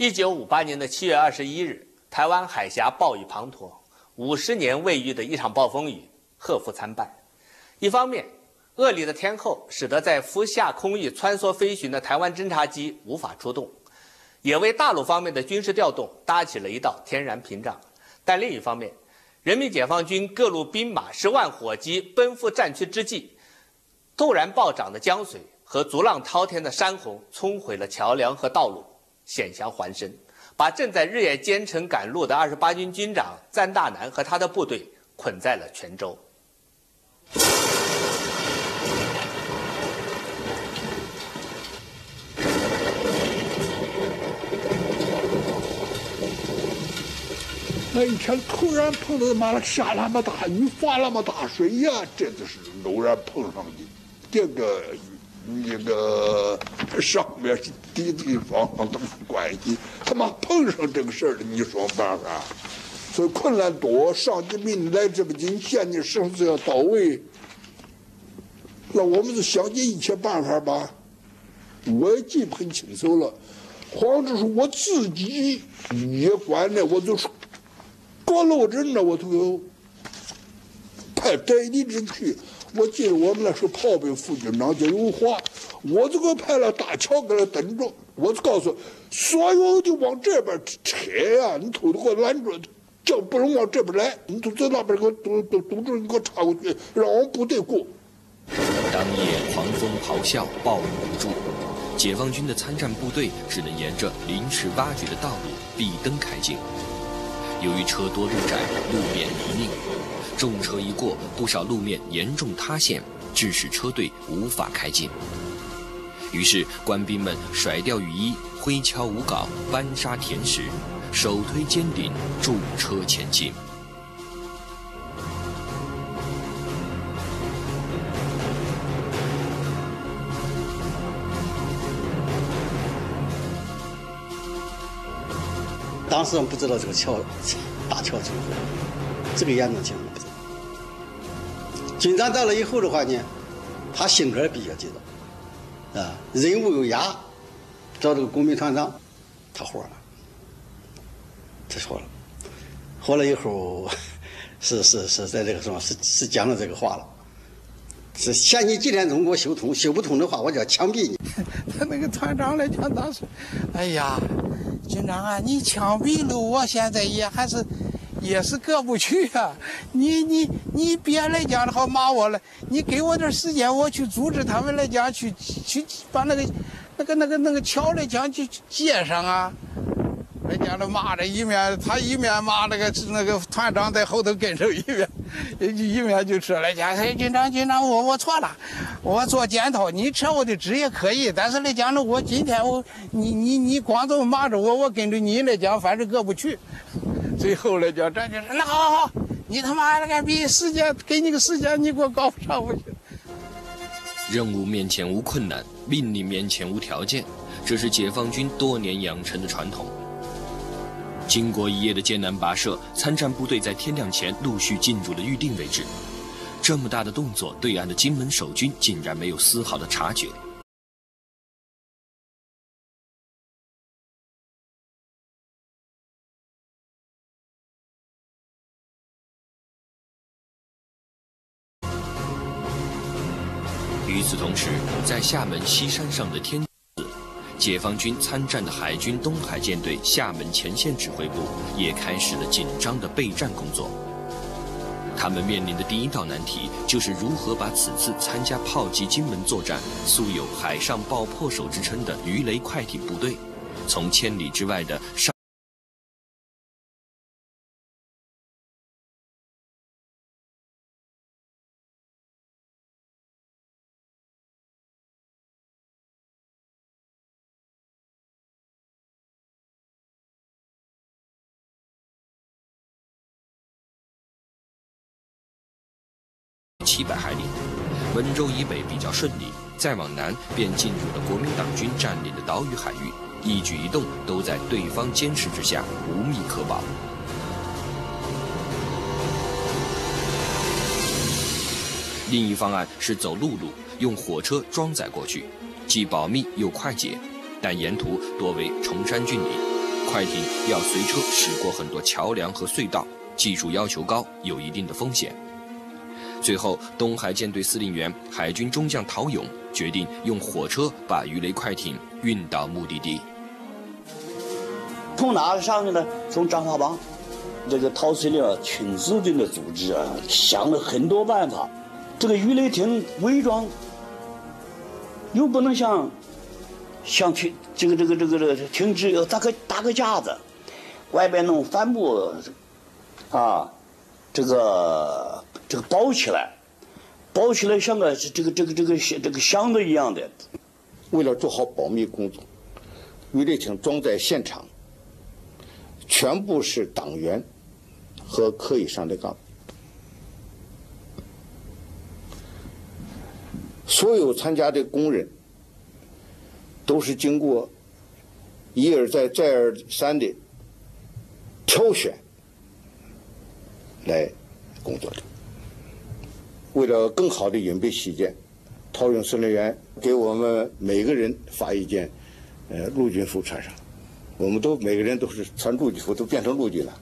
1958年的7月21日，台湾海峡暴雨滂沱，50年未遇的一场暴风雨贺复参半。一方面，恶劣的天候使得在伏夏空域穿梭飞行的台湾侦察机无法出动，也为大陆方面的军事调动搭起了一道天然屏障。但另一方面，人民解放军各路兵马10万火急奔赴战区之际，突然暴涨的江水和逐浪滔天的山洪冲毁了桥梁和道路，险象环生，把正在日夜兼程赶路的28军军长赞大南和他的部队捆在了泉州。 那一天突然碰到妈的下那么大雨，发那么大水呀，真的是偶然碰上的。这个一个上面的地方都是关系，他妈碰上这个事儿了，你说办法？所以困难多，上级命令来这个紧，现在生死要到位，那我们就想尽一切办法吧。我也记不很清楚了，好像就是我自己也管的，我就是各路人呢，我都有派代理人去。我记得我们那时候炮兵副军长叫刘华，我就给派了大桥给他等着。我就告诉所有的往这边车呀，你偷偷给我拦住，叫不能往这边来，你都在那边给我堵住，你给我插过去，让我们部队过。 当夜狂风咆哮，暴雨无助，解放军的参战部队只能沿着临时挖掘的道路闭灯开进。由于车多路窄，路面泥泞，重车一过，不少路面严重塌陷，致使车队无法开进。于是官兵们甩掉雨衣，挥锹舞镐，搬沙填石，手推肩顶，助车前进。 当时我们不知道这个大桥怎么回事，这个严重情况不知道。军长到了以后的话呢，他性格比较急躁，任务有压，找这个工兵团长，他活了，活了以后，是在这个什么是讲了这个话了。是限你几点钟给我修通，修不通的话，我就要枪毙你。 他那个团长来讲，当时，哎呀，军长啊，你枪毙了我，现在也是过不去啊。你别来讲好骂我了，你给我点时间，我去组织他们来讲去把那个桥来讲去接上啊。人家都骂着他一面骂那个团长在后头跟着一面就说来讲，军长，我错了，我做检讨，你撤我的职也可以，但是来讲呢，我今天你光这么骂着我跟着你来讲，反正过不去。最后来讲，这就是那好，你他妈那个比时间给你个时间，你给我搞不上不去。 任务面前无困难，命令面前无条件，这是解放军多年养成的传统。经过一夜的艰难跋涉，参战部队在天亮前陆续进入了预定位置。这么大的动作，对岸的金门守军竟然没有丝毫的察觉。与此同时，在厦门西山上的天解放军参战的海军东海舰队厦门前线指挥部也开始了紧张的备战工作。他们面临的第一道难题就是如何把此次参加炮击金门作战、素有“海上爆破手”之称的鱼雷快艇部队，从千里之外的700海里，温州以北比较顺利，再往南便进入了国民党军占领的岛屿海域，一举一动都在对方监视之下，无密可保。另一方案是走陆路，用火车装载过去，既保密又快捷，但沿途多为崇山峻岭。 快艇要随车驶过很多桥梁和隧道，技术要求高，有一定的风险。最后，东海舰队司令员海军中将陶勇决定用火车把鱼雷快艇运到目的地。 从哪上去呢？从张华帮，这个陶司令亲自的组织啊，想了很多办法。这个鱼雷艇伪装，又不能像这个停止要搭个架子，外边弄帆布啊，这个包起来像个这个箱子一样的。 为了做好保密工作，鱼雷艇装载现场全部是党员和科以上的干部，所有参加的工人都是经过一而再再而三的挑选来工作的。为了更好的隐蔽起见，陶勇司令员给我们每个人发一件陆军服穿上，我们都每个人都是穿陆军服，都变成陆军了。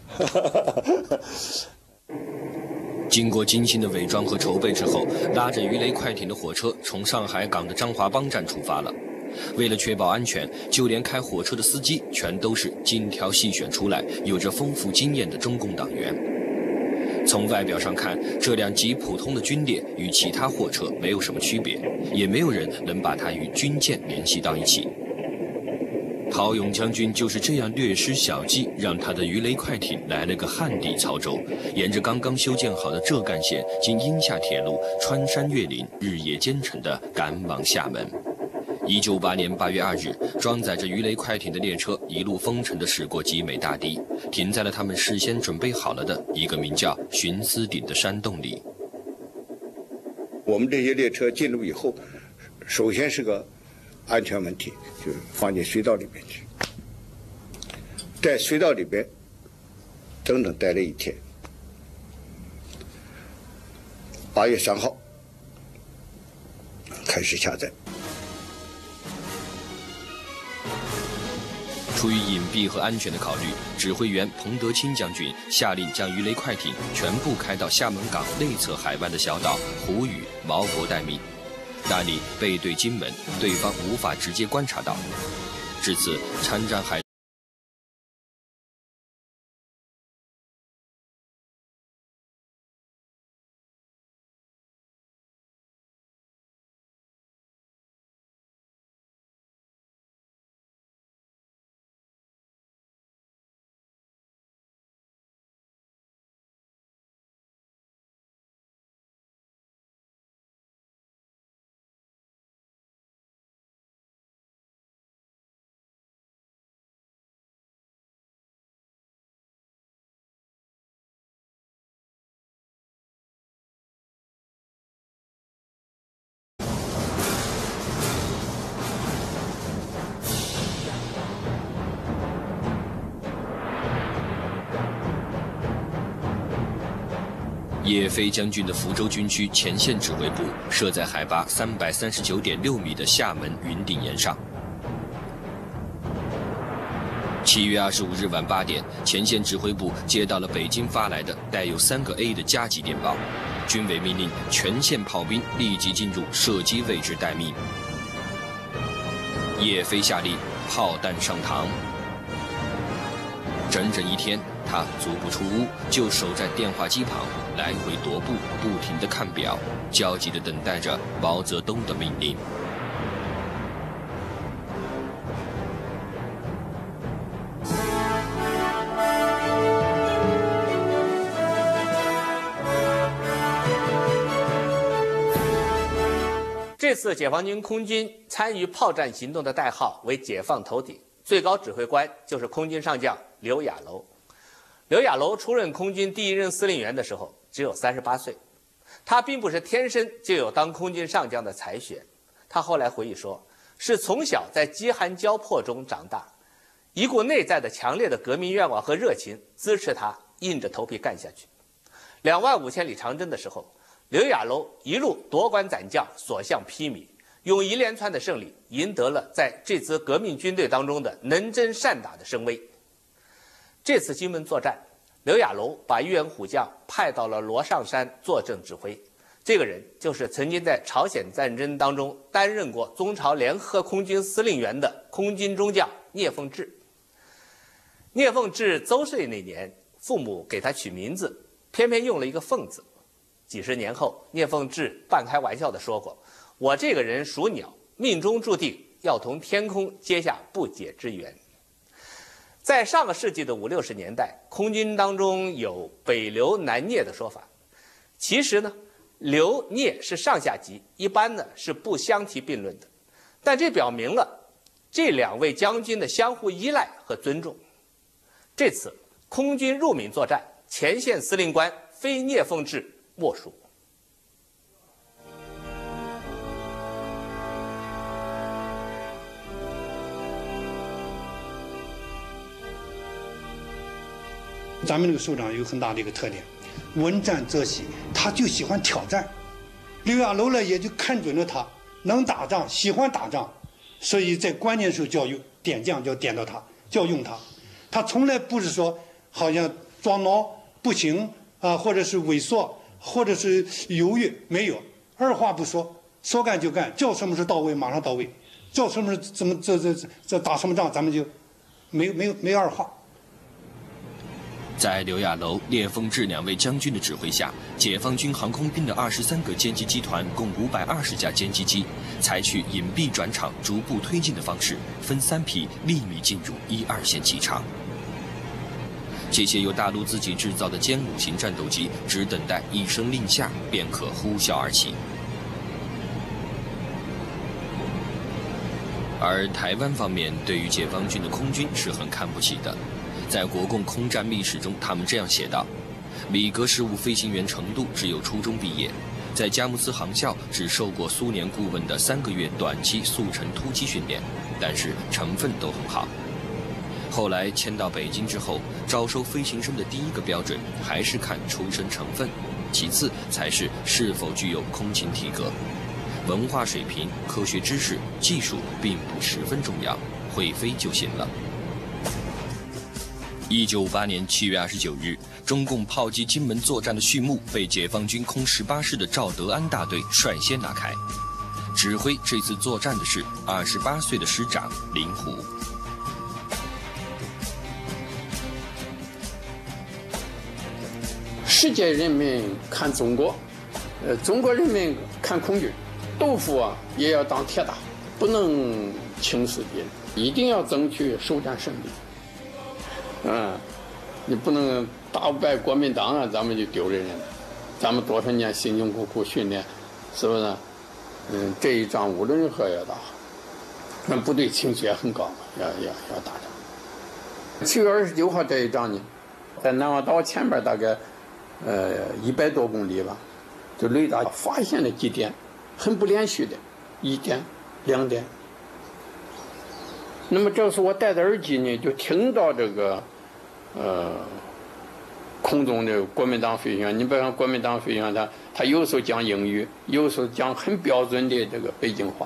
经过精心的伪装和筹备之后，拉着鱼雷快艇的火车从上海港的张华帮站出发了。为了确保安全，就连开火车的司机全都是精挑细选出来、有着丰富经验的中共党员。从外表上看，这辆极普通的军列与其他货车没有什么区别，也没有人能把它与军舰联系到一起。陶勇将军就是这样略施小计，让他的鱼雷快艇来了个旱地操舟，沿着刚刚修建好的浙赣线，经阴下铁路，穿山越岭，日夜兼程地赶往厦门。1958年8月2日，装载着鱼雷快艇的列车一路风尘地驶过集美大堤，停在了他们事先准备好了的一个名叫寻思顶的山洞里。 我们这些列车进入以后，首先是个安全问题，就是放进隧道里面去，在隧道里边整整待了1天。8月3号开始下载。 出于隐蔽和安全的考虑，指挥员彭德清将军下令将鱼雷快艇全部开到厦门港内侧海湾的小岛湖屿、毛博待命。那里背对金门，对方无法直接观察到。至此，参战海叶飞将军的福州军区前线指挥部设在海拔339.6米的厦门云顶岩上。7月25日晚8点，前线指挥部接到了北京发来的带有3个 A 的加急电报，军委命令全线炮兵立即进入射击位置待命。叶飞下令炮弹上膛。整整1天，他足不出屋，就守在电话机旁，来回踱步，不停地看表，焦急地等待着毛泽东的命令。 这次解放军空军参与炮战行动的代号为解放头顶，最高指挥官就是空军上将刘亚楼。刘亚楼出任空军第1任司令员的时候只有38岁，他并不是天生就有当空军上将的才学。他后来回忆说，是从小在饥寒交迫中长大，一股内在的强烈的革命愿望和热情支持他硬着头皮干下去。25000里长征的时候，刘亚楼一路夺关斩将，所向披靡，用一连串的胜利赢得了在这支革命军队当中的能征善打的声威。 这次金门作战，刘亚楼把预言虎将派到了罗上山坐镇指挥。这个人就是曾经在朝鲜战争当中担任过中朝联合空军司令员的空军中将聂凤智。聂凤智周岁那年，父母给他取名字，偏偏用了一个凤字。几十年后，聂凤智半开玩笑地说过：“我这个人属鸟，命中注定要同天空结下不解之缘。”在上个世纪的50、60年代，空军当中有北刘南聂的说法。其实呢，刘聂是上下级，一般呢是不相提并论的。但这表明了这两位将军的相互依赖和尊重。这次空军入闽作战，前线司令官非聂凤智莫属。 咱们这个首长有很大的一个特点，闻战则喜，他就喜欢挑战。刘亚楼呢也就看准了他能打仗，喜欢打仗，所以在关键时候教育点将就要点到他，就要用他。他从来不是说好像装孬不行啊，或者是猥琐，或者是犹豫，没有，二话不说，说干就干，叫什么时候到位马上到位，叫什么时候怎么这打什么仗，咱们就没二话。 在刘亚楼、聂凤智两位将军的指挥下，解放军航空兵的23个歼击集团共520架歼击机，采取隐蔽转场、逐步推进的方式，分3批秘密进入1、2线机场。这些由大陆自己制造的歼5型战斗机，只等待一声令下，便可呼啸而起。而台湾方面对于解放军的空军是很看不起的。在国共空战秘史中，他们这样写道：米格15飞行员程度只有初中毕业，在佳木斯航校只受过苏联顾问的3个月短期速成突击训练，但是成分都很好。后来迁到北京之后，招收飞行生的第一个标准还是看出身成分，其次才是是否具有空勤体格。文化水平、科学知识、技术并不十分重要，会飞就行了。1958年7月29日，中共炮击金门作战的序幕被解放军空18师的赵德安大队率先拉开。指挥这次作战的是28岁的师长林虎。 世界人民看中国，中国人民看空军，豆腐啊也要当铁打，不能轻视别人，一定要争取首战胜利。你不能打败国民党啊，咱们就丢人了。咱们多少年辛辛苦苦训练，是不是？这一仗无论如何要打。那部队情绪也很高，要打仗。7月29号这一仗呢，在南湾岛前边大概100多公里吧，就雷达发现了几点，很不连续的，1点、2点。那么这时我戴着耳机呢，就听到这个空中的国民党飞行员，你别看国民党飞行员他有时候讲英语，有时候讲很标准的这个北京话，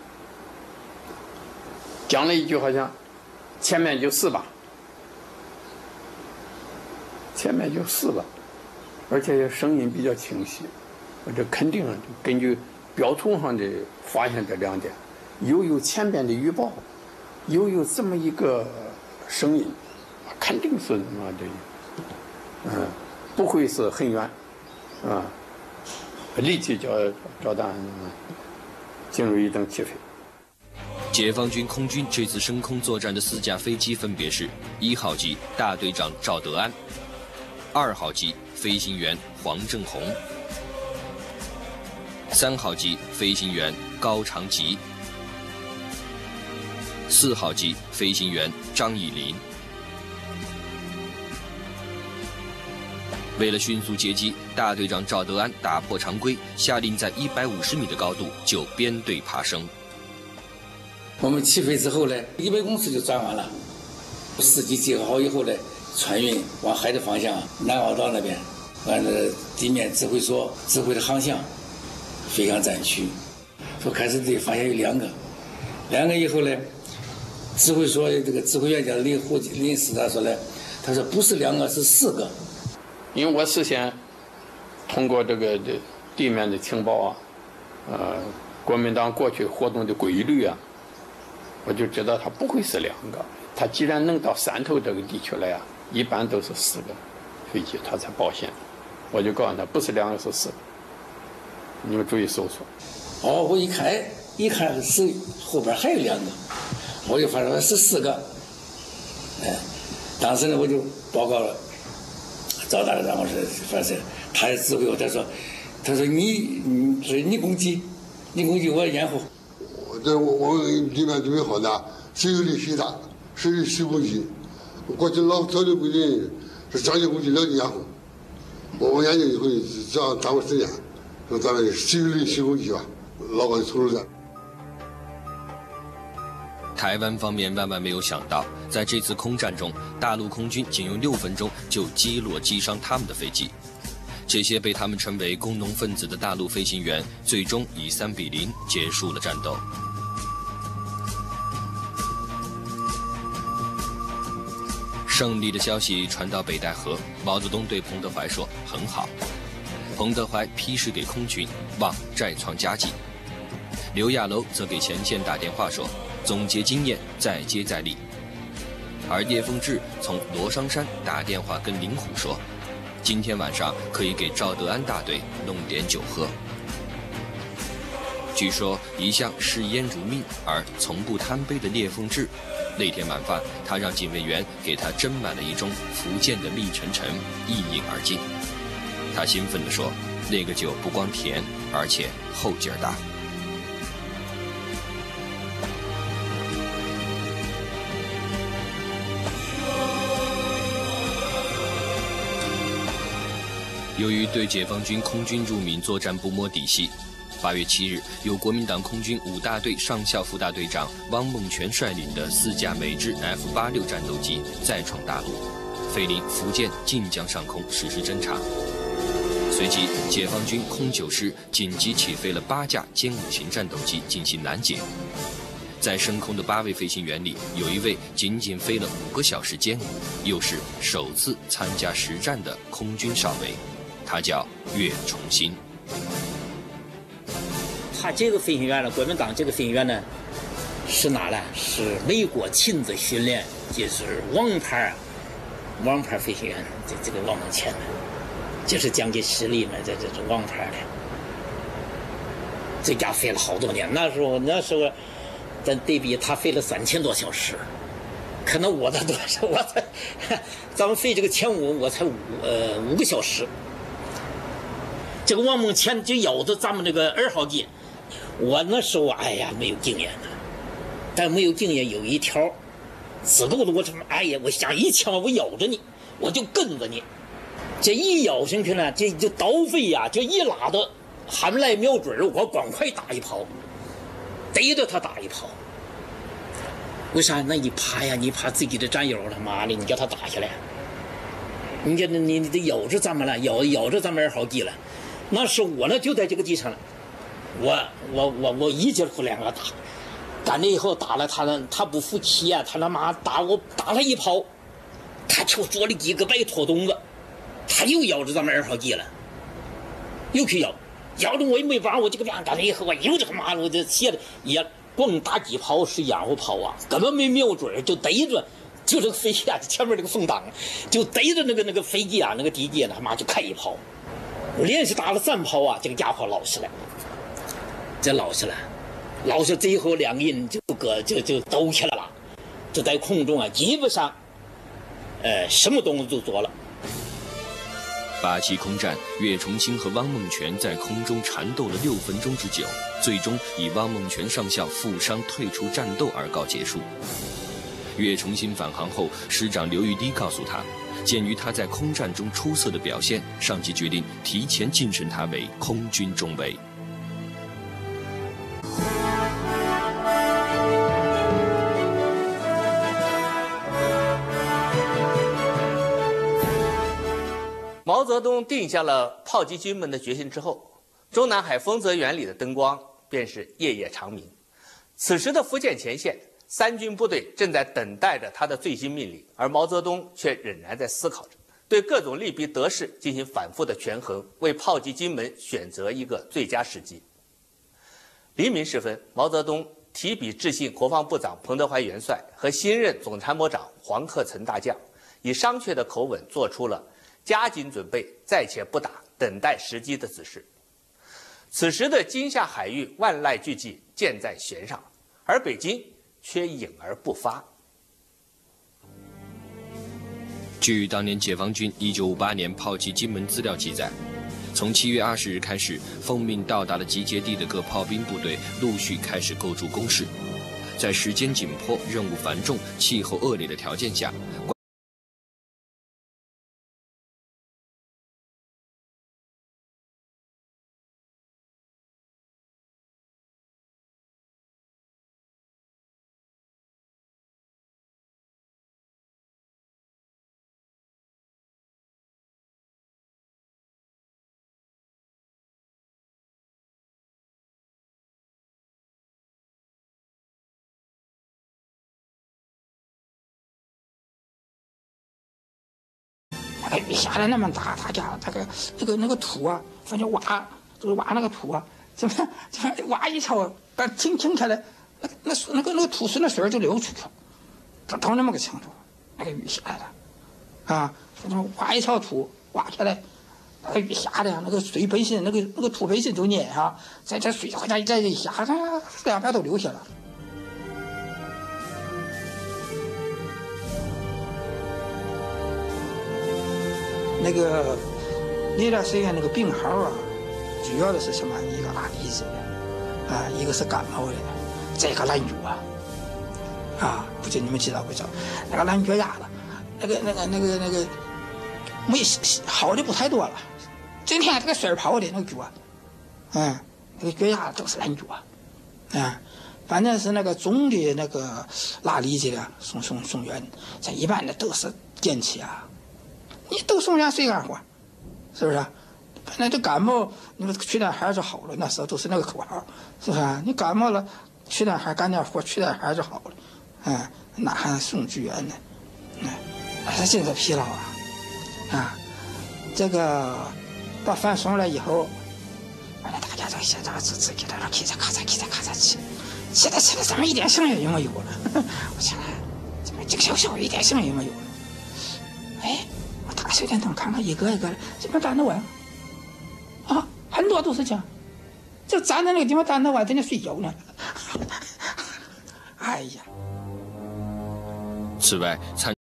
讲了一句好像前面就4把，前面就4把，而且声音比较清晰，这肯定根据标图上的发现这2点，又有前边的预报，又有这么一个声音，肯定是不会是很远，立即叫弹进入一等起飞。 解放军空军这次升空作战的4架飞机分别是1号机大队长赵德安，2号机飞行员黄正红，3号机飞行员高长吉，4号机飞行员张以林。为了迅速接机，大队长赵德安打破常规，下令在150米的高度就编队爬升。 我们起飞之后呢，100公尺就转完了，司机集合好以后呢，穿云往海的方向，南澳岛那边，完了地面指挥所指挥的航向，飞向战区。说开始队发现有2个以后呢，指挥所这个指挥员叫林师，他说呢， 他说不是2个，是4个。 因为我事先通过这个地面的情报啊，国民党过去活动的规律啊，我就知道他不会是2个。他既然能到汕头这个地区来啊，一般都是4个飞机，他才保险。我就告诉他，不是2个，是4个。你们注意搜索。 哦，我一看是后边还有2个，我就发现是4个。哎，当时呢我就报告了赵大长，我说反正他也指挥我，他说你攻击，我掩护。 我地面准备好的，谁有力谁打，谁攻击。过去老早就规定是将进攻击，两进掩护。我研究以后，这样耽误时间，说咱们谁有力谁攻击吧，老高就从头战。 台湾方面万万没有想到，在这次空战中，大陆空军仅用6分钟就击落击伤他们的飞机。这些被他们称为工农分子的大陆飞行员，最终以3-0结束了战斗。胜利的消息传到北戴河，毛泽东对彭德怀说：“很好。”彭德怀批示给空军，望再创佳绩。刘亚楼则给前线打电话说：“总结经验，再接再厉。”而叶奉志从罗商山打电话跟林虎说：“今天晚上可以给赵德安大队弄点酒喝。”据说一向视烟如命而从不贪杯的叶奉志，那天晚饭他让警卫员给他斟满了一盅福建的蜜沉沉，一饮而尽。他兴奋地说：“那个酒不光甜，而且后劲儿大。”由于对解放军空军入闽作战不摸底细，8月7日，由国民党空军5大队上校副大队长汪孟全率领的4架美制 F-86战斗机再创大陆，飞临福建晋江上空实施侦察。随即，解放军空9师紧急起飞了8架歼5型战斗机进行拦截。在升空的8位飞行员里，有一位仅仅飞了5个小时歼5，又是首次参加实战的空军少尉。他叫岳崇新。 他这个飞行员呢，国民党这个飞行员呢，是哪呢？是美国亲自训练，就是王牌飞行员，这个王孟乾，就是蒋介石里面这王牌的。这家飞了好多年，那时候咱对比他飞了3000多小时，可能我的多少，咱们飞这个歼5，我才5个小时。这个王孟乾就咬着咱们这个2号机，我那时候没有经验的，但没有经验有一条，死够了我我想一枪我咬着你，我就跟着你，这一咬上去呢，这就刀飞呀，就一拉的还没来瞄准，我赶快打一炮，逮着他打一炮。为啥？那你怕呀？你怕自己的战友他妈的，你叫他打下来，你得咬着咱们了，咬着咱们2号机了。那是我呢，就在这个地上了。我一节夫2个打，干了以后打了他呢，他不服气啊，他他妈打了一炮，他就做了几个白拖洞子，他又咬着咱们2号机了，又去咬着我也没办法，我这个边干了以后，我又他妈我这写的也光打几炮是掩护炮啊，根本没瞄准，就逮着。就这个飞机啊，前面那个风挡，就逮着那个飞机啊，那个敌机他妈就开一炮，我连续打了3炮啊，这个家伙老实了，老实最后2个人就抖起来了，就在空中啊，基本上，什么东西都做了。 8期空战，岳崇新和汪孟全在空中缠斗了6分钟之久，最终以汪孟全上校负伤退出战斗而告结束。岳崇新返航后，师长刘玉滴告诉他，鉴于他在空战中出色的表现，上级决定提前晋升他为空军中尉。 毛泽东定下了炮击军门的决心之后，中南海丰泽园里的灯光便是夜夜长明。此时的福建前线三军部队正在等待着他的最新命令，而毛泽东却仍然在思考着，对各种利弊得失进行反复的权衡，为炮击金门选择一个最佳时机。黎明时分，毛泽东提笔致信国防部长彭德怀元帅和新任总参谋长黄克诚大将，以商榷的口吻做出了加紧准备、暂且不打、等待时机的指示。此时的金夏海域万籁俱寂，箭在弦上，而北京却隐而不发。 据当年解放军1958年炮击金门资料记载，从7月20日开始，奉命到达了集结地的各炮兵部队陆续开始构筑工事。在时间紧迫、任务繁重、气候恶劣的条件下， 雨下的那么大，大家那个土啊，反正挖那个土啊，怎么挖一条，把停下来，那个土顺着水就流出去了，到那么个程度，那个雨下的，啊，反正挖一条土挖下来，那个雨下的那个水本身那个土本身就粘啊，在这水好像再一下，它两边都流下了。那段时间那个病号啊，主要的是什么？一个拉痢子的，啊，一个是感冒的，再一个烂脚啊，不知你们知道不知道？那个烂脚丫子，那个没好的不太多了，整天这个水泡的那个脚，那个脚丫子都是烂脚，反正是那个重的那个拉痢子的送院，这一般的都是电气啊。你都送点水干活，是不是？反正这感冒，你们取点孩就好了。那时候都是那个口号，是不是？你感冒了，取点孩干点活，取点孩就好了。哪还送支援呢？这精神疲劳啊！这个把饭送来以后，反正大家都现在自己在那咔嚓吃，吃的怎么一点声音也没有了？我想怎么这个小一点声音也没有了？哎。打手电筒看看，一个一个的，怎么站着晚？啊，很多都是这样，就站在那个地方站着晚，在那睡觉呢。哎呀！ 此外，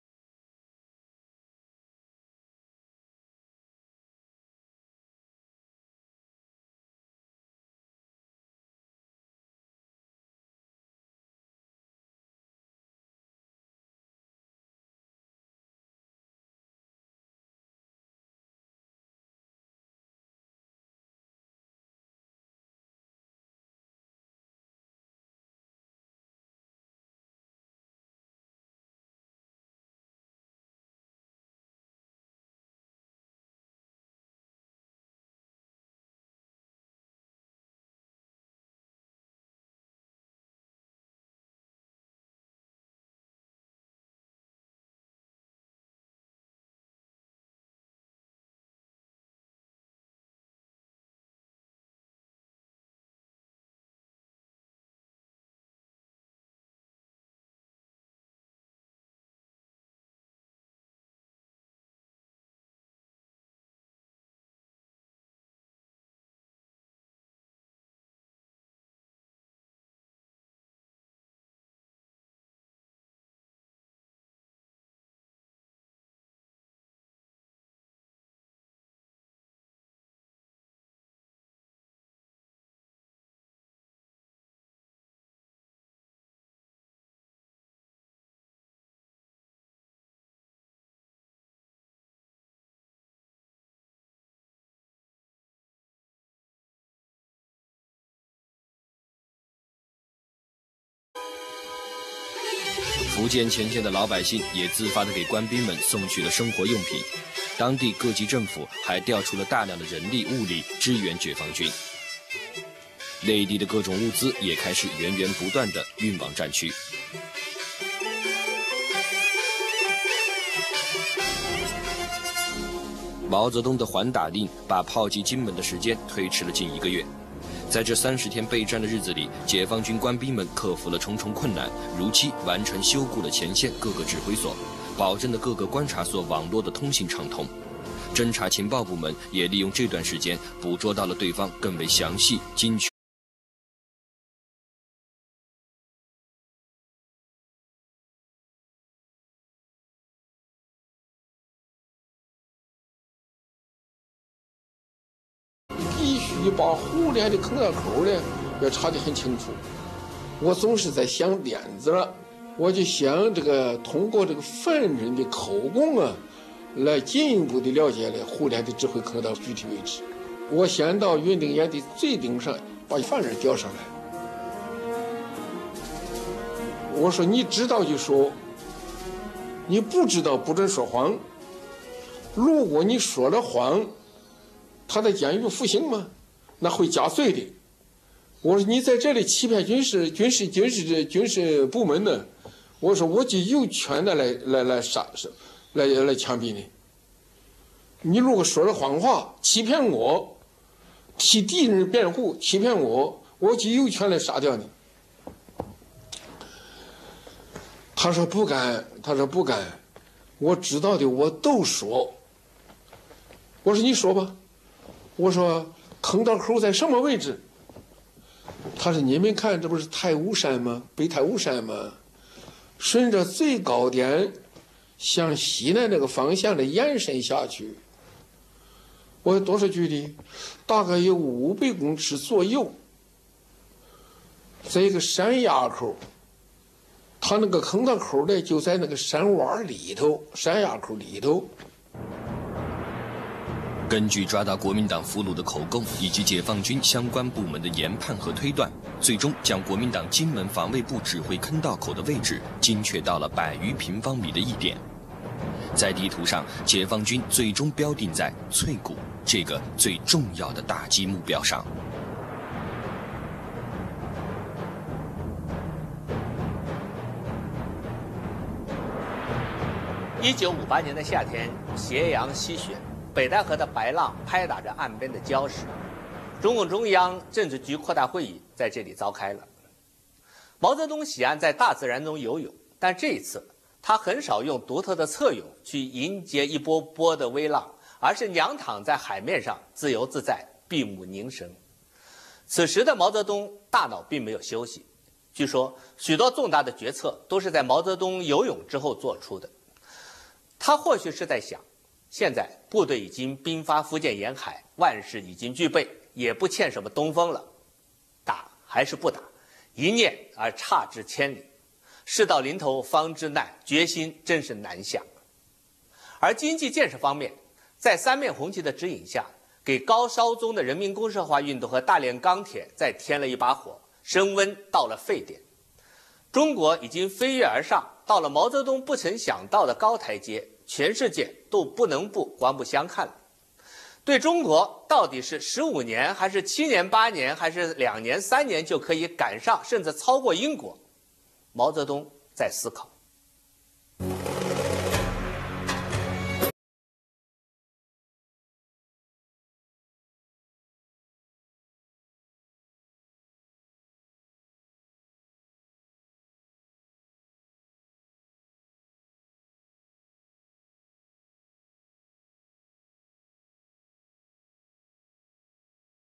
福建前线的老百姓也自发地给官兵们送去了生活用品，当地各级政府还调出了大量的人力物力支援解放军。内地的各种物资也开始源源不断地运往战区。 毛泽东的还打令把炮击金门的时间推迟了近1个月。在这30天备战的日子里，解放军官兵们克服了重重困难，如期完成修固了前线各个指挥所，保证了各个观察所网络的通信畅通。侦察情报部门也利用这段时间捕捉到了对方更为详细、精确。 必须把互联的坑道口呢要查得很清楚。我总是在想点子了，我就想这个通过这个犯人的口供啊，来进一步的了解了互联的指挥坑道具体位置。我先到云顶岩的最顶上把犯人叫上来，我说你知道就说，你不知道不准说谎。如果你说了谎，他在监狱服刑吗？那会加罪的。我说你在这里欺骗军事部门呢，我说我就有权的来枪毙你。你如果说了谎话，欺骗我，替敌人辩护，欺骗我，我就有权来杀掉你。他说不敢，我知道的我都说。我说你说吧，我说坑道口在什么位置？他说你们看这不是太武山吗？北太武山吗？顺着最高点向西南那个方向的延伸下去。我有多少距离？大概有500公尺左右。在一个山崖口，他那个坑道口呢就在那个山洼里头，山崖口里头。 根据抓到国民党俘虏的口供以及解放军相关部门的研判和推断，最终将国民党金门防卫部指挥坑道口的位置精确到了100余平方米的一点。在地图上，解放军最终标定在翠谷这个最重要的打击目标上。 1958年的夏天，斜阳西雪，北戴河的白浪拍打着岸边的礁石。中共中央政治局扩大会议在这里召开了。毛泽东喜爱在大自然中游泳，但这一次他很少用独特的侧泳去迎接一波波的微浪，而是仰躺在海面上自由自在，闭目凝神。此时的毛泽东大脑并没有休息，据说许多重大的决策都是在毛泽东游泳之后做出的。他或许是在想，现在部队已经兵发福建沿海，万事已经具备，也不欠什么东风了，打还是不打，一念而差之千里。事到临头方知难，决心真是难下。而经济建设方面，在三面红旗的指引下，给高烧中的人民公社化运动和大炼钢铁再添了一把火，升温到了沸点。中国已经飞跃而上，到了毛泽东不曾想到的高台阶，全世界都不能不刮目相看了。对中国到底是15年还是7年8年还是2年3年就可以赶上甚至超过英国，毛泽东在思考。